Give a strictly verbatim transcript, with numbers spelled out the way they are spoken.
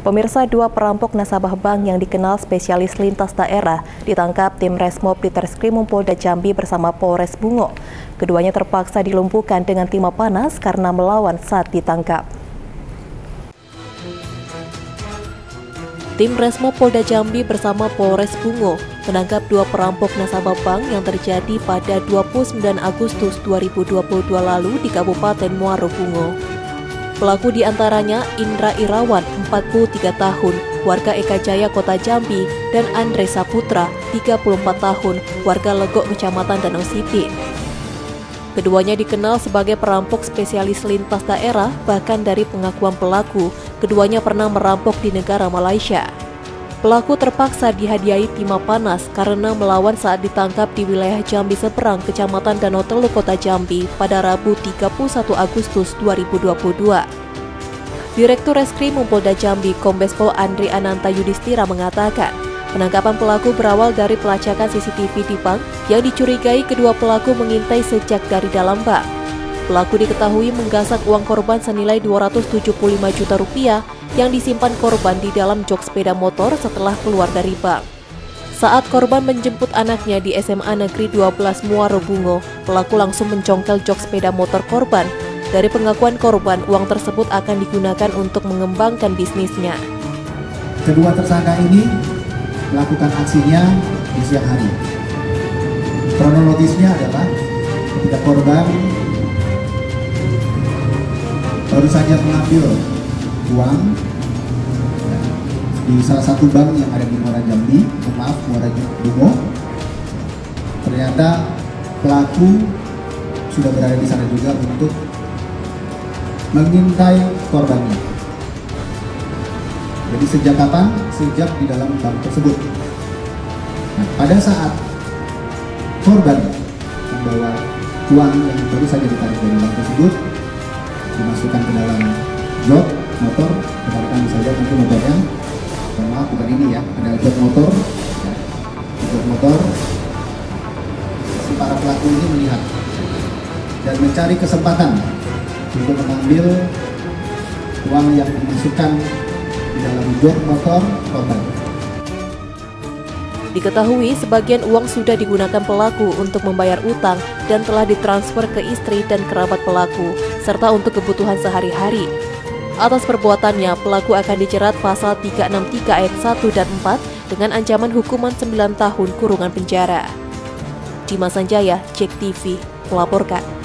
Pemirsa, dua perampok nasabah bank yang dikenal spesialis lintas daerah ditangkap tim Resmob Ditreskrimum Polda Jambi bersama Polres Bungo. Keduanya terpaksa dilumpuhkan dengan timah panas karena melawan saat ditangkap. Tim Resmob Polda Jambi bersama Polres Bungo menangkap dua perampok nasabah bank yang terjadi pada dua puluh sembilan Agustus dua ribu dua puluh dua lalu di Kabupaten Muaro Bungo. Pelaku diantaranya Indra Irawan, empat puluh tiga tahun, warga Eka Jaya, Kota Jambi, dan Andre Saputra, tiga puluh empat tahun, warga Legok, Kecamatan Danau Sipin. Keduanya dikenal sebagai perampok spesialis lintas daerah, bahkan dari pengakuan pelaku, keduanya pernah merampok di negara Malaysia. Pelaku terpaksa dihadiahi timah panas karena melawan saat ditangkap di wilayah Jambi Seberang, Kecamatan Danau Teluk, Kota Jambi pada Rabu tiga puluh satu Agustus dua ribu dua puluh dua. Direktur Reskrimum Polda Jambi, Kombes Pol Andri Ananta Yudhistira mengatakan, penangkapan pelaku berawal dari pelacakan C C T V di bank yang dicurigai kedua pelaku mengintai sejak dari dalam bank. Pelaku diketahui menggasak uang korban senilai dua ratus tujuh puluh lima juta rupiah yang disimpan korban di dalam jok sepeda motor setelah keluar dari bank. Saat korban menjemput anaknya di S M A Negeri dua belas Muaro Bungo, pelaku langsung mencongkel jok sepeda motor korban. Dari pengakuan korban, uang tersebut akan digunakan untuk mengembangkan bisnisnya. Kedua tersangka ini melakukan aksinya di siang hari. Kronologisnya adalah ketika korban baru saja mengambil uang di salah satu bank yang ada di Muara Jambi, maaf Muara Bungo. Ternyata pelaku sudah berada di sana juga untuk mengintai korbannya. Jadi sejak kapan? Sejak di dalam bank tersebut. Nah, pada saat korban membawa uang yang baru saja ditarik dari bank tersebut, dimasukkan ke dalam jok motor, rekan-rekan bisa lihat nanti motornya. Mohon maaf, bukan ini ya, ada jok motor, ya. Jok motor. Si para pelaku ini melihat dan mencari kesempatan untuk mengambil uang yang dimasukkan di dalam jok motor korban. Diketahui sebagian uang sudah digunakan pelaku untuk membayar utang dan telah ditransfer ke istri dan kerabat pelaku, serta untuk kebutuhan sehari-hari. Atas perbuatannya, pelaku akan dijerat pasal tiga enam tiga ayat satu dan empat dengan ancaman hukuman sembilan tahun kurungan penjara. Dimas Sanjaya, Jek T V, melaporkan.